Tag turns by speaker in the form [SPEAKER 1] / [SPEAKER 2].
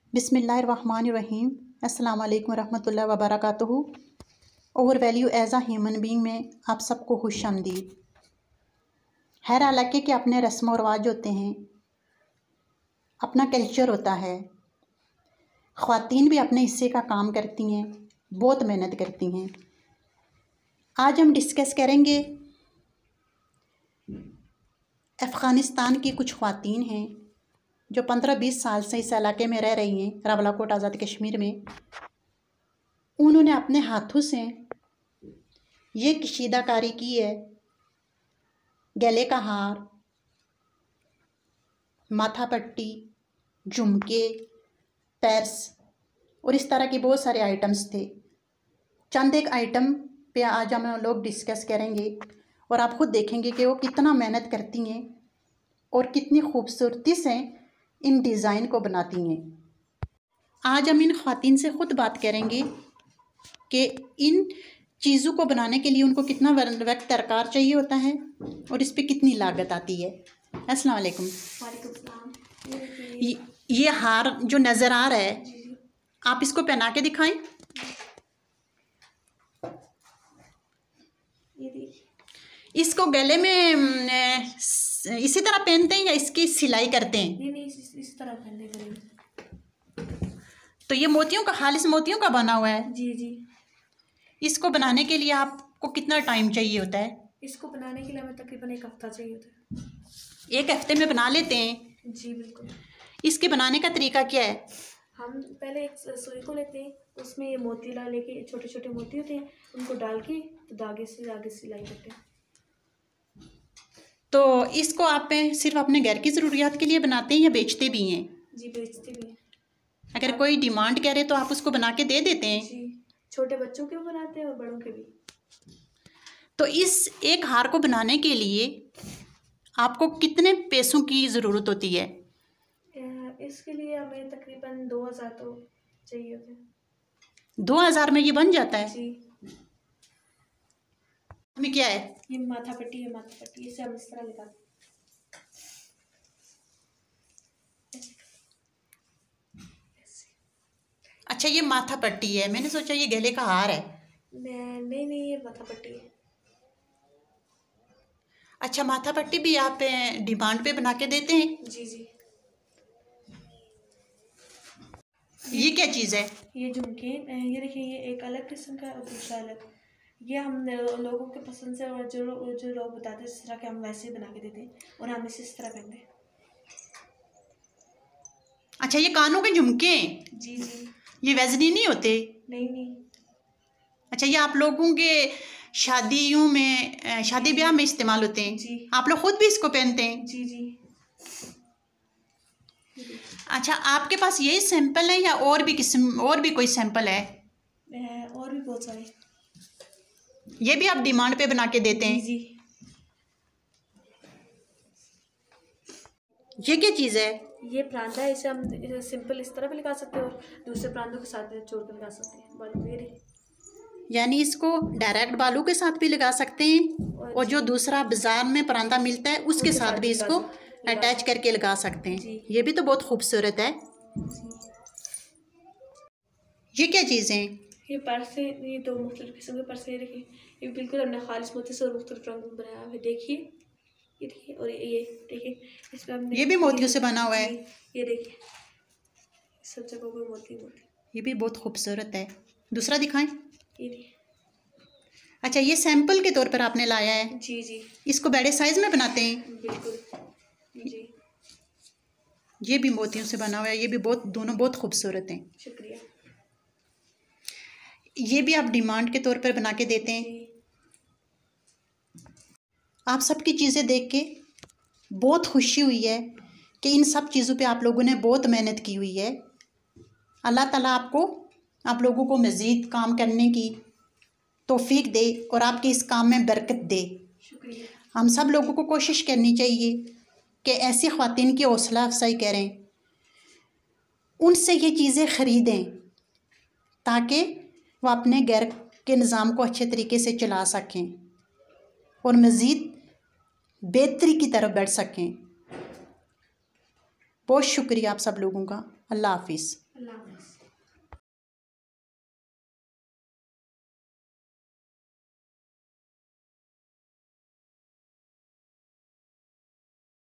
[SPEAKER 1] बिस्मिल्लाहिर्रहमानिर्रहीम। अस्सलाम वालेकुम रहमतुल्लाहि व बरकातुहू। Our value as a human being में आप सबको खुश आमदीद। हर इलाके के अपने रस्म व रवाज होते हैं, अपना कल्चर होता है। ख़वातीन भी अपने हिस्से का काम करती हैं, बहुत मेहनत करती हैं। आज हम डिस्कस करेंगे अफ़ग़ानिस्तान की कुछ ख़वातीन हैं जो 15-20 साल से इस इलाके में रह रही हैं, रावलाकोट आज़ाद कश्मीर में। उन्होंने अपने हाथों से ये कशीदाकारी की है। गले का हार, माथा पट्टी, झुमके, पर्स और इस तरह के बहुत सारे आइटम्स थे। चंद एक आइटम पे आज हम लोग डिस्कस करेंगे और आप खुद देखेंगे कि वो कितना मेहनत करती हैं और कितनी खूबसूरती से इन डिज़ाइन को बनाती हैं। आज हम इन ख़वातीन से ख़ुद बात करेंगे कि इन चीज़ों को बनाने के लिए उनको कितना वक्त दरकार चाहिए होता है और इस पे कितनी लागत आती है। अस्सलाम वालेकुम। ये हार जो नज़र आ रहा है, आप इसको पहना के दिखाएं। इसको गले में इसी तरह पहनते हैं या इसकी सिलाई करते हैं?
[SPEAKER 2] नहीं, इस तरह पहनते करेंगे।
[SPEAKER 1] तो ये मोतियों का, खालिस मोतियों का बना हुआ है?
[SPEAKER 2] जी जी।
[SPEAKER 1] इसको बनाने के लिए आपको कितना टाइम चाहिए होता है?
[SPEAKER 2] इसको बनाने के लिए हमें तकरीबन 1 हफ्ता चाहिए होता है।
[SPEAKER 1] 1 हफ्ते में बना लेते हैं?
[SPEAKER 2] जी बिल्कुल।
[SPEAKER 1] इसके बनाने का तरीका क्या है?
[SPEAKER 2] हम पहले एक सुई को लेते हैं, उसमें ये मोती डाल के, छोटे छोटे मोती होते हैं, उनको डाल के तो धागे से आगे सिलाई करते हैं।
[SPEAKER 1] तो इसको आप सिर्फ अपने घर की ज़रूरियात के लिए बनाते हैं या बेचते भी हैं?
[SPEAKER 2] जी बेचते भी हैं।
[SPEAKER 1] अगर कोई डिमांड करे तो आप उसको बना के दे देते हैं?
[SPEAKER 2] जी, छोटे बच्चों के भी बनाते हैं और बड़ों के भी।
[SPEAKER 1] तो इस एक हार को बनाने के लिए आपको कितने पैसों की ज़रूरत होती है?
[SPEAKER 2] इसके लिए हमें तकरीबन 2000 तो चाहिए होते हैं।
[SPEAKER 1] 2000 में ये बन जाता है?
[SPEAKER 2] जी।
[SPEAKER 1] में क्या है?
[SPEAKER 2] ये माथा पट्टी है, माथा पट्टी इसे हम इस तरह लगा।
[SPEAKER 1] अच्छा, ये माथा पट्टी है, मैंने सोचा ये गले का हार है।
[SPEAKER 2] नहीं, ये माथा पट्टी है।
[SPEAKER 1] अच्छा, माथा पट्टी भी आप डिमांड पे बना के देते हैं?
[SPEAKER 2] जी जी।
[SPEAKER 1] ये क्या चीज़ है?
[SPEAKER 2] ये झुमके, ये देखिए, ये एक अलग किस्म का और दूसरा अलग। ये हम लोगों के पसंद से, और जो लोग बताते हैं इस तरह के, हम वैसे ही बना के देते हैं और हम इस तरह पहनते हैं।
[SPEAKER 1] अच्छा, ये कानों के झुमके हैं?
[SPEAKER 2] जी जी।
[SPEAKER 1] ये वज़नी नहीं होते?
[SPEAKER 2] नहीं।
[SPEAKER 1] अच्छा, ये आप लोगों के शादियों में, शादी ब्याह में इस्तेमाल होते हैं?
[SPEAKER 2] जी।
[SPEAKER 1] आप लोग खुद भी इसको पहनते हैं?
[SPEAKER 2] जी जी।
[SPEAKER 1] अच्छा, आपके पास यही सैंपल है या और भी कोई सैंपल है?
[SPEAKER 2] और भी बहुत सारे।
[SPEAKER 1] ये भी आप डिमांड पे बना के देते हैं?
[SPEAKER 2] जी।
[SPEAKER 1] ये क्या चीज़ है?
[SPEAKER 2] ये प्रांता है, इसे हम सिंपल इस तरह भी लगा सकते हैं और दूसरे प्रांतों के साथ जोड़ कर लगा सकते हैं। बालों में
[SPEAKER 1] यानी इसको डायरेक्ट बालों के साथ भी लगा सकते हैं और जो दूसरा बाजार में परांदा मिलता है उसके साथ भी इसको अटैच करके लगा सकते हैं। ये भी तो बहुत खूबसूरत है। ये क्या चीज़ है?
[SPEAKER 2] ये पर्स है। ये 2 मुख्तलिफ किस्म के पर्स है। देखिए, ये बिल्कुल हमने खालिस मोती से और मुख्तलिफ रंगों में बनाया है। देखिए, ये देखिए, और ये देखिए, इसमें हमने
[SPEAKER 1] ये भी मोतियों से बना हुआ है।
[SPEAKER 2] ये देखिए, सब जगहों पर मोती।
[SPEAKER 1] ये भी बहुत खूबसूरत है। दूसरा दिखाएं।
[SPEAKER 2] ये देखिए।
[SPEAKER 1] अच्छा, ये सैंपल के तौर पर आपने लाया है?
[SPEAKER 2] जी जी।
[SPEAKER 1] इसको बड़े साइज़ में बनाते हैं?
[SPEAKER 2] बिल्कुल जी।
[SPEAKER 1] ये भी मोतियों से बना हुआ है। ये भी दोनों बहुत खूबसूरत हैं।
[SPEAKER 2] शुक्रिया।
[SPEAKER 1] ये भी आप डिमांड के तौर पर बना के देते हैं? आप सबकी चीज़ें देख के बहुत खुशी हुई है कि इन सब चीज़ों पे आप लोगों ने बहुत मेहनत की हुई है। अल्लाह ताला आप लोगों को मज़ीद काम करने की तौफीक दे और आपके इस काम में बरकत दे।
[SPEAKER 2] शुक्रिया। हम
[SPEAKER 1] सब लोगों को कोशिश करनी चाहिए कि ऐसी ख़वातीन की हौसला अफजाई करें, उनसे ये चीज़ें ख़रीदें ताकि वो अपने घर के निज़ाम को अच्छे तरीके से चला सकें और मज़ीद बेहतरी की तरफ बढ़ सकें। बहुत शुक्रिया आप सब लोगों का। अल्लाह हाफिज़।
[SPEAKER 2] अल्लाह हाफ़िज़।